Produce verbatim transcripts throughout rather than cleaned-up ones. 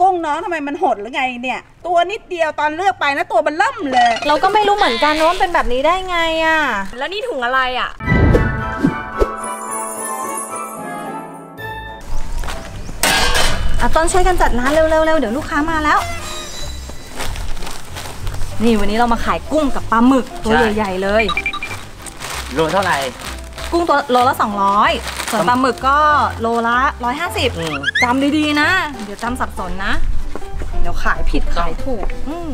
กุ้งน้องทำไมมันหดหรือไงเนี่ยตัวนิดเดียวตอนเลือกไปนะตัวมันล่ำเลยเราก็ไม่รู้เหมือนกันว่ามันเป็นแบบนี้ได้ไงอ่ะแล้วนี่ถุงอะไรอ่ะอ่ะต้นช่วยกันจัดร้านเร็วๆเดี๋ยวลูกค้ามาแล้วนี่วันนี้เรามาขายกุ้งกับปลาหมึกตัวใหญ่ๆเลยโลเท่าไหร่กุ้งตัวโลละสองร้อยส่วนปลาหมึกก็โลละร้อยห้าสิบจำดีๆนะเดี๋ยวจำสับสนนะเดี๋ยวขายผิดขายถูก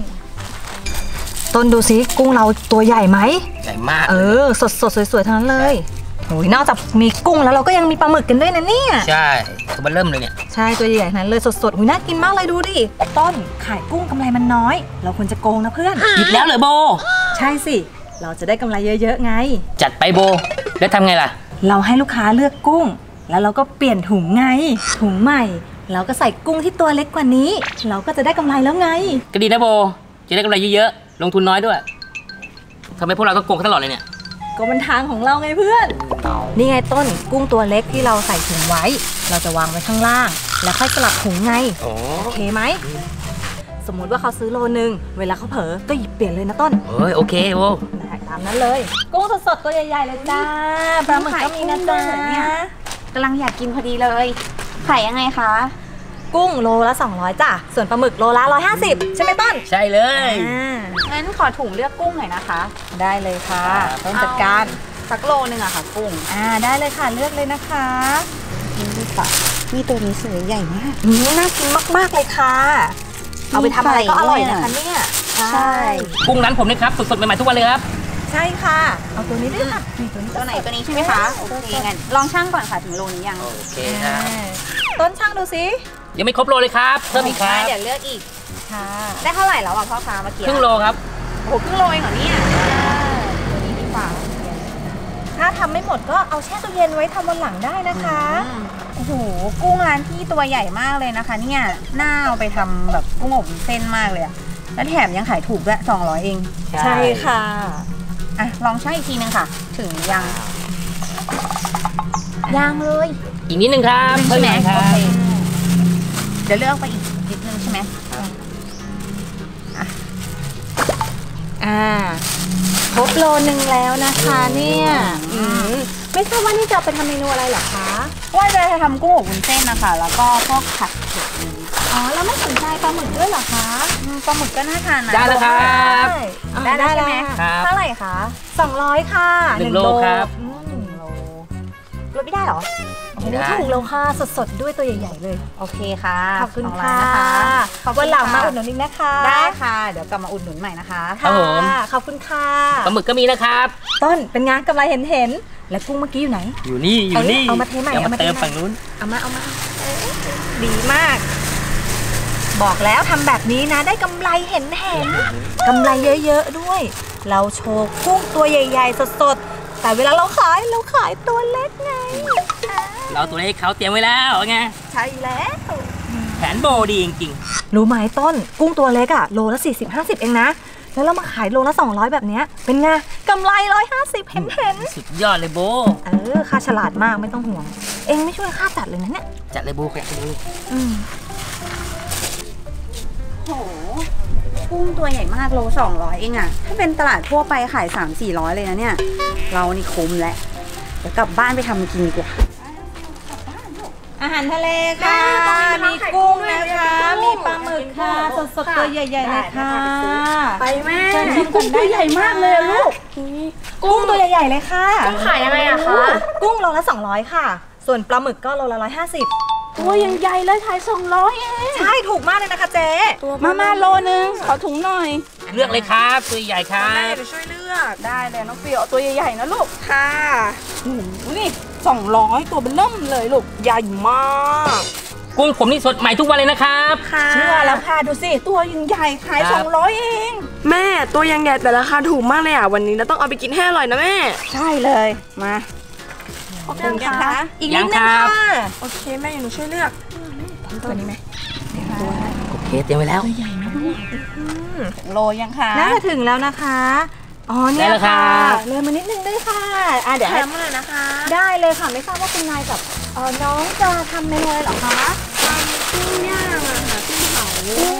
ต้นดูซิกุ้งเราตัวใหญ่ไหมใหญ่มากเออสดสดสวยๆทั้งนั้นเลยโอ้ยนอกจากมีกุ้งแล้วเราก็ยังมีปลาหมึกกันด้วยนะเนี่ยใช่ตัวมันเริ่มเลยเนี่ยใช่ตัวใหญ่ๆทั้งนั้นเลยสดๆหูน่ากินมากเลยดูดิต้นขายกุ้งกำไรมันน้อยเราควรจะโกงนะเพื่อนผิดแล้วเหรอโบใช่สิเราจะได้กำไรเยอะๆไงจัดไปโบแล้วทำไงล่ะเราให้ลูกค้าเลือกกุ้งแล้วเราก็เปลี่ยนถุงไงถุงใหม่เราก็ใส่กุ้งที่ตัวเล็กกว่านี้เราก็จะได้กำไรแล้วไงก็ดีนะโบจะได้กำไรเยอะๆลงทุนน้อยด้วยทำไมพวกเราต้องโกงตลอดเลยเนี่ยก็มันทางของเราไงเพื่อนนี่ไงต้นกุ้งตัวเล็กที่เราใส่ถุงไว้เราจะวางไว้ข้างล่างแล้วค่อยสลับถุงไงโอเคไหมสมมุติว่าเขาซื้อโลนึงเวลาเขาเผลอก็หยิบเปลี่ยนเลยนะต้นเฮ้ยโอเคโบตามนั้นเลยกุ้งสดๆตัวใหญ่ๆเลยจ้าปลาหมึกก็มีนะจ๊ะกำลังอยากกินพอดีเลยขายยังไงคะกุ้งโลละสองร้อยจ้ะส่วนปลาหมึกโลละหนึ่งร้อยห้าสิบใช่ไหมต้นใช่เลยงั้นขอถุงเลือกกุ้งหน่อยนะคะได้เลยค่ะต้นจัดการสักโลนึงอะค่ะกุ้งอ่าได้เลยค่ะเลือกเลยนะคะนี่ดูค่ะนี่ตัวนี้สวยใหญ่มากน่ากินมากๆเลยค่ะเอาไปทำอะไรก็อร่อยนะคะเนี่ยใช่กุ้งนั้นผมเลยครับสดๆใหม่ๆทุกวันเลยครับใช่ค่ะเอาตัวนี้ด้วยค่ะนี่ตัวนี้ตัวไหนตัวนี้ใช่ไหมคะโอเคงั้นลองชั่งก่อนค่ะถึงโลนี้ยังโอเคครับต้นชั่งดูสิยังไม่ครบโลเลยครับเพิ่มอีกครับเดี๋ยวเลือกอีกค่ะได้เท่าไหร่แล้วอ่ะพ่อค้าเมื่อกี้ครึ่งโลครับโอ้โหครึ่งโลเองเหรอเนี่ยตัวนี้ดีกว่าถ้าทำไม่หมดก็เอาแช่ตู้เย็นไว้ทำวันหลังได้นะคะโอ้โหกุ้งร้านที่ตัวใหญ่มากเลยนะคะเนี่ยน่าเอาไปทำแบบกุ้งอบเส้นมากเลยอะแล้วแถมยังขายถูกด้วยสองร้อยเองใช่ค่ะอ่ะลองชั่งอีกทีนึงค่ะถึงยังยังเลยอีกนิดนึงครับใช่ไหมโอเคเดี๋ยวเลือกไปอีกนิดนึงใช่ไหมอ่าครบโลนึงแล้วนะคะเนี่ยไม่ทราบว่านี่จะไปทำเมนูอะไรเหรอคะว่าจะทำกุ้งอบวุ้นเส้นนะคะแล้วก็พวกผัดเผ็ดอ๋อแล้วไม่สนใจปลาหมึกด้วยเหรอคะปลาหมึกก็น่าทานนะได้แล้วครับได้แล้วใช่ไหมเท่าไหร่คะสองร้อยค่ะหนึ่งโลครับหนึ่งโลลดไม่ได้เหรอไม่ได้ถูกแล้วค่ะสดๆด้วยตัวใหญ่ๆเลยโอเคค่ะขอบคุณค่ะวันหลังมาอุดหนุนอีกนะคะได้ค่ะเดี๋ยวกลับมาอุดหนุนใหม่นะคะครับผมขอบคุณค่ะปลาหมึกก็มีนะครับต้นเป็นงานกำไรเห็นเห็นและกุ้งเมื่อกี้อยู่ไหนอยู่นี่อยู่นี่เอามาเทใหม่เอามาเติมฝั่งนู้นเอามาเอามาดีมากบอกแล้วทำแบบนี้นะได้กำไรเห็นเห็นกำไรเยอะๆด้วยเราโชว์กุ้งตัวใหญ่ๆสดๆแต่เวลาเราขายเราขายตัวเล็กไงเราตัวเล็กเขาเตรียมไว้แล้วไงใช่แล้วแผนโบดีจริงๆรู้ไหมต้นกุ้งตัวเล็กอะโลละสี่สิบห้าสิบเองนะแล้วเรามาขายโลละสองร้อยแบบนี้เป็นไงกำไรร้อยห้าสิบเห็นเห็นสุดยอดเลยโบเออค่าฉลาดมากไม่ต้องห่วงเองไม่ช่วยค่าจัดเลยนะเนี่ยจัดเลยโบแค่นี้อืมโหกุ้งตัวใหญ่มากโลสองร้อยเองอะถ้าเป็นตลาดทั่วไปขายสามสี่ร้อยเลยนะเนี่ยเรานี่คุ้มแล้วเดี๋ยวกลับบ้านไปทำกินดีกว่าอาหารทะเลค่ะมีกุ้งนะคะมีปลาหมึกค่ะสดๆตัวใหญ่ๆเลยค่ะไปแม่กุ้งตัวใหญ่มากเลยลูกกุ้งตัวใหญ่ๆเลยค่ะกุ้งขายยังไงอะคะกุ้งโลละสองร้อยค่ะส่วนปลาหมึกก็โลละร้อยห้าสิบตัวยังใหญ่เลยขายสองร้อยเองใช่ถูกมากเลยนะคะเจ๊มามาโลนึงขอถุงหน่อยเลือกเลยครับตัวใหญ่ครับแม่จะช่วยเลือกได้เลยน้องเปียวตัวใหญ่ๆนะลูกค่ะโอ้โหนี่สองร้อยตัวเป็นเริ่มเลยลูกใหญ่มากกุ้งผมนี่สดใหม่ทุกวันเลยนะครับเชื่อแล้วค่ะดูสิตัวยังใหญ่ขายสองร้อยเองแม่ตัวยังใหญ่แต่ราคาถูกมากเลยอ่ะวันนี้เราต้องเอาไปกินให้อร่อยนะแม่ใช่เลยมาขอบคุณค่ะอีกนิดนึงค่ะโอเคแม่หนูช่วยเลือกตัวนี้ไหมตัวโอเคเตรียมไว้แล้วตัวใหญ่นะโลยังคะน่าจะถึงแล้วนะคะอ๋อเนี่ยค่ะเลยมานิดนึงได้ค่ะอ่ะเดี๋ยวให้มาเลยนะคะได้เลยค่ะไม่ทราบว่าคุณนายกับน้องจะทำเมนูอะไรหรอคะทำกุ้งย่างอะค่ะกุ้งเผา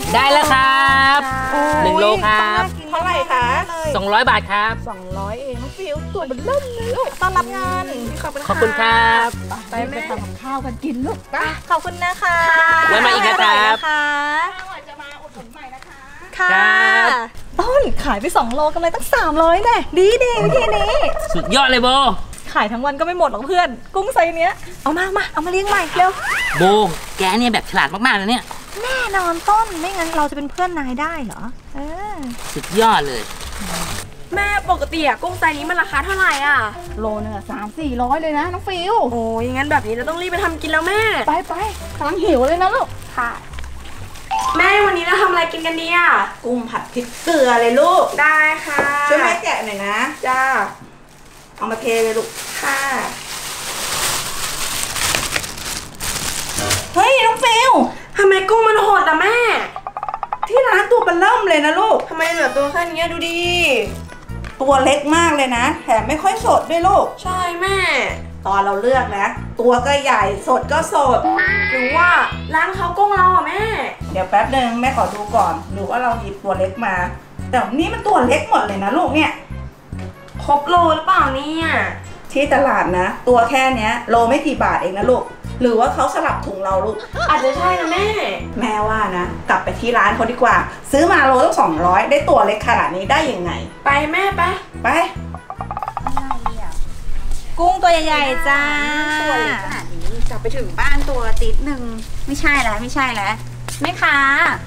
ได้แล้วครับหนึ่งโลครับเท่าไหร่คะสองร้อยบาทครับสองร้อยเองน้องฟิวตัวมันเริ่มเลยลูกต้อนรับงานขอบคุณขอบคุณครับไปไปทำกับข้าวกันกินลูกไปขอบคุณนะคะไว้มาอีกนะครับค่ะจะมาอุดหนุนใหม่นะคะค่ะครับต้นขายไปสองโลกำไรตั้งสามร้อยแน่ดีดีวิธีนี้สุดยอดเลยโบขายทั้งวันก็ไม่หมดหรอกเพื่อน กุ้งไซส์เนี้ยเอามามาเอามาเลี้ยงใหม่เร็วโบแกเนี่ยแบบฉลาดมากๆนะเนี่ยแน่นอนต้นไม่งั้นเราจะเป็นเพื่อนนายได้เหรอเออสุดยอดเลยแม่ปกติอะกุ้งไซนี้มันราคาเท่าไหร่อะโลนึงอะสามสี่ร้อยเลยนะน้องฟิวโอ้ยงั้นแบบนี้เราต้องรีบไปทำกินแล้วแม่ไปไปกำลังหิวเลยนะลูกค่ะ แม่วันนี้เราทำอะไรกินกันดีอะกุ้งผัดพริกเกลือเลยลูกได้ค่ะช่วยแม่แกะหน่อยนะจ้าเอามาเทเลยลูกค่ะเฮ้ยน้องฟิวทำไมกุ้งมันโหดอะแม่ที่ร้านตัวมันเริ่มเลยนะลูกทำไมเหลือตัวแค่นี้ดูดิตัวเล็กมากเลยนะ แถมไม่ค่อยสดด้วยลูกใช่แม่ตอนเราเลือกนะ ตัวก็ใหญ่สดก็สดหรือว่าร้านเขากุ้งเราอะแม่เดี๋ยวแป๊บนึงแม่ขอดูก่อน หรือว่าเราหยิบตัวเล็กมา แต่นี่มันตัวเล็กหมดเลยนะลูกเนี่ยครบโลหรือเปล่าเนี่ยที่ตลาดนะ ตัวแค่เนี้ยโลไม่กี่บาทเองนะลูก หรือว่าเขาสลับถุงเราลูกอาจจะใช่นะแม่แม่ว่านะ กลับไปที่ร้านเขาดีกว่า ซื้อมาโลตั้งสองร้อยได้ตัวเล็กขนาดนี้ได้ยังไงไปแม่ไปไปกุ้งตัวใหญ่ๆจ้าตัวเล็กขนาดนี้กลับไปถึงบ้านตัวติดหนึ่งไม่ใช่แล้วไม่ใช่แล้วแม่ค้า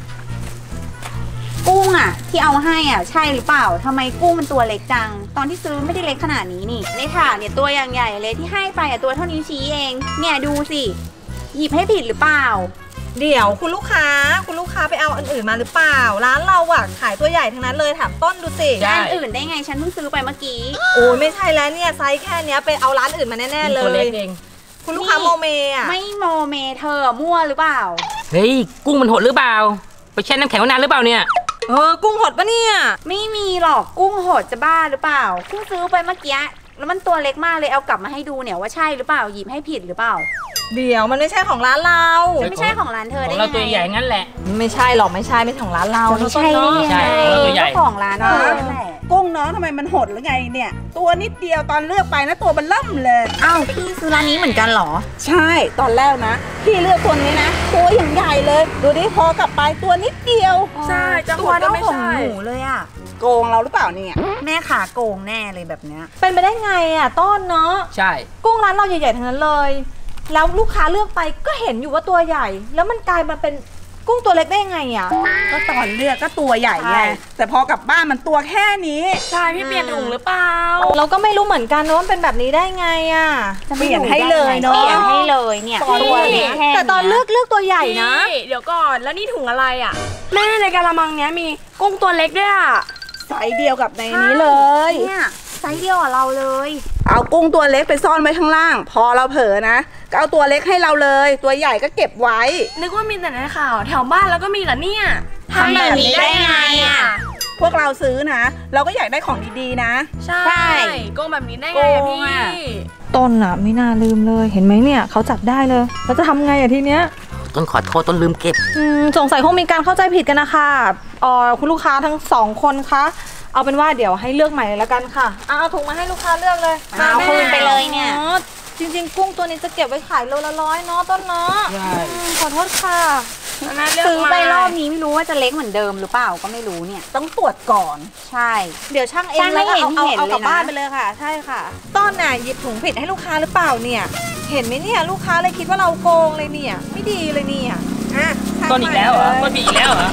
กุ้งอ่ะ ที่เอาให้อ่ะ ใช่หรือเปล่าทำไมกุ้งมันตัวเล็กจัง ตอนที่ซื้อไม่ได้เล็กขนาดนี้นี่ในถาดเนี่ยตัวอย่างใหญ่เลยที่ให้ไปอ่ะตัวเท่านิ้วชี้เอง เนี่ยดูสิหยิบให้ผิดหรือเปล่าเดี๋ยวคุณลูกค้าคุณลูกค้าไปเอาอันอื่นมาหรือเปล่า ร้านเราอะขายตัวใหญ่ทั้งนั้นเลยถามต้นดูสิใช่ร้านอื่นได้ไงฉันเพิ่งซื้อไปเมื่อกี้โอ้ยไม่ใช่แล้วเนี่ยไซส์แค่เนี้ยไปเอาร้านอื่นมาแน่ๆเลตัวเล็ยกเองคุณลูกค้าโมเมอะไม่โมเมเธอมั่วหรือเปล่าเฮ้ยกุ้งมันโหดหรือเปล่า ไปแช่น้ำแข็งไว้นานหรือเปล่าเนี่ยเออกุ้งหดปะเนี่ยไม่มีหรอกกุ้งโหดจะบ้าหรือเปล่าเพิ่งซื้อไปเมื่อกี้แล้วมันตัวเล็กมากเลยเอากลับมาให้ดูเนี่ยว่าใช่หรือเปล่าหยิบให้ผิดหรือเปล่าเดี๋ยวมันไม่ใช่ของร้านเราไม่ใช่ของร้านเธอขอได้งไงเราตัวใหญ่งั้นแหละไม่ใช่หรอกไม่ใช่ไม่ใช่ของร้านเราไม่ใช่เนอะได้ใช่ยังไงของเราตัวใหญ่เจ้าของร้านเธอนั่นแหละกุ้งน้องทำไมมันหดหรือไงเนี่ย ตัวนิดเดียวตอนเลือกไปนะตัวมันเริ่มเลยอ้าวพี่ซื้อร้านนี้เหมือนกันเหรอใช่ตอนแรกนะพี่เลือกตัวนี้นะ ตัวอย่างใหญ่เลย ดูดิพอกลับไปตัวนิดเดียวใช่จะโหตัวดก็เท่าไม่ของใช่หมูเลยอ่ะโกงเราหรือเปล่าเนี่ยแม่ขาโกงแน่เลยแบบเนี้ยเป็นไปได้ไงอะต้นเนาะใช่กุ้งร้านเราใหญ่ๆทั้งนั้นเลย แล้วลูกค้าเลือกไปก็เห็นอยู่ว่าตัวใหญ่ แล้วมันกลายมาเป็นกุ้งตัวเล็กได้ยังไงอะก็ตอนเลือกก็ตัวใหญ่ใช่ไงแต่พอกลับบ้านมันตัวแค่นี้ใช่พี่เปลี่ยนถุงหรือเปล่าเราก็ไม่รู้เหมือนกันว่ามันเป็นแบบนี้ได้ไงอะจะเปไม่ลี่ยนรู้ให้เลยเนอะเปลี่ยนให้เลยเนี่ยตอนตัวเล็กแค่แต่ตอนเลือกเลือกตัวใหญ่นะพี่เดี๋ยวก่อนแล้วนี่ถุงอะไรอะแม่ในกะละมังเนี้ยมีกุ้งตัวเล็กด้วยอะไซส์เดียวกับในนี้เลยเนี่ยไซส์เดียวกับเราเลยเอากุ้งตัวเล็กไปซ่อนไว้ข้างล่าง พอเราเผลอนะก็เอาตัวเล็กให้เราเลย ตัวใหญ่ก็เก็บไว้นึกว่ามีแต่ในข่าวแถวบ้านแล้วก็มีเหรอเนี่ยทำแบบนี้ได้ไงอะพวกเราซื้อนะ เราก็อยากได้ของดีๆนะใช่ใช่โกงแบบนี้ได้ไงอะโกงพี่อะต้นอะไม่น่าลืมเลยเห็นไหมเนี่ยเขาจับได้เลยเราจะทำไงอะทีเนี้ยต้นขอโทษต้นลืมเก็บอืมสงสัยคงมีการเข้าใจผิดกันนะคะเอ่อคุณลูกค้าทั้งสองคนคะเอาเป็นว่าเดี๋ยวให้เลือกใหม่เลยละกันค่ะเอาเอาถุงมาให้ลูกค้าเลือกเลยเอาคืนไปเลยเนี่ยอ๋อจริงๆ กุ้งตัวนี้จะเก็บไว้ขายโลละร้อยเนาะต้นเนาะใช่อืมขอโทษค่ะอันนั้นเลือกซื้อไปมารอบนี้ไม่รู้ว่าจะเล็กเหมือนเดิมหรือเปล่าก็ไม่รู้เนี่ยต้องตรวจก่อนใช่เดี๋ยวช่างเองช่างไม่แล้วก็เห็นเอาเอาเห็นเอาเลยกลับนะบ้านไปเลยค่ะ ใช่ค่ะ ต้นน่ะหยิบถุงผิดให้ลูกค้าหรือเปล่าเนี่ย เห็นไหมเนี่ยลูกค้าเลยคิดว่าเราโกงเลยเนี่ย ไม่ดีเลยเนี่ยอ่ะต้นอีกแล้วเหรอต้นมีอีกแล้วเหรอ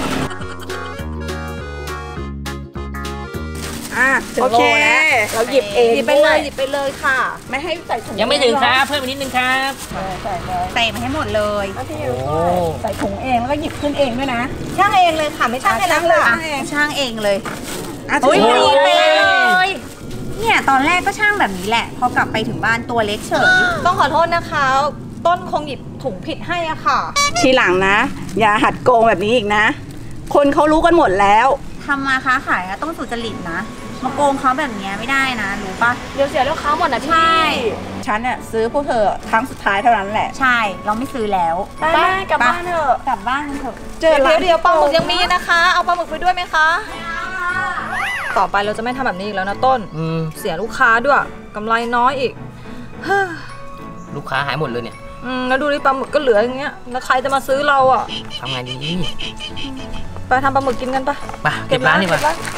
อ่ะถึงโอโลเคแล้วเราหยิบเองหยิบไปเลยหยิบไปเลยค่ะไม่ให้ใส่ถุงยังไม่ถึงครับเพิ่มอีกนิดนึงครับเออใส่เลยใส่มาให้หมดเลยแล้วที่อยู่ด้วยใส่ถุงเองแล้วก็หยิบขึ้นเองด้วยนะช่างเองเลยค่ะไม่ช่างให้แล้วเลยค่ะช่างเองช่างเองเลยอ่ะโอ้ยถึงพอโลดีแล้ไปวเลยเนี่ยตอนแรกก็ช่างแบบนี้แหละ พอกลับไปถึงบ้านตัวเล็กเฉยต้องขอโทษนะคะ ต้นคงหยิบถุงผิดให้อะค่ะทีหลังนะ อย่าหัดโกงแบบนี้อีกนะ คนเขารู้กันหมดแล้วทำมาค้าขายอะต้องสุจริตนะมาโกงเขาแบบเนี้ยไม่ได้นะรู้ปะเดี๋ยวเสียลูกค้าหมดนะพี่ใช่ฉันเนี่ยซื้อพวกเธอครั้งสุดท้ายเท่านั้นแหละใช่เราไม่ซื้อแล้วไปแม่กลับบ้านเถอะกลับบ้านกันเถอะเดี๋ยวเดี๋ยวปลาหมึกยังมีนะคะ เอาปลาหมึกไปด้วยไหมคะ ต่อไปเราจะไม่ทำแบบนี้อีกแล้วนะต้นอืมเสียลูกค้าด้วยกำไรน้อยอีกเฮ้อลูกค้าหายหมดเลยเนี่ยอืมแล้วดูดิปลาหมึกก็เหลืออย่างเงี้ยแล้วใครจะมาซื้อเราอ่ะทำไงดีไปทำปลาหมึกกินกันปะไปเก็บร้านดีกว่าเบร้